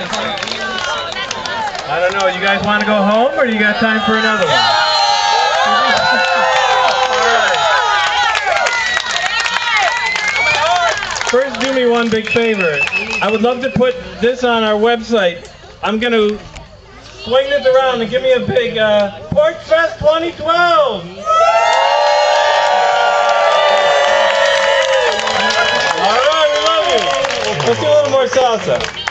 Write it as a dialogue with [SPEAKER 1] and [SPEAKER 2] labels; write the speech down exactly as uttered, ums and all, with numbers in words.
[SPEAKER 1] I don't know, you guys want to go home or do you got time for another one? First, do me one big favor. I would love to put this on our website. I'm going to swing this around and give me a big uh, Porch Fest twenty twelve! All right, we love you. Let's do a little more salsa.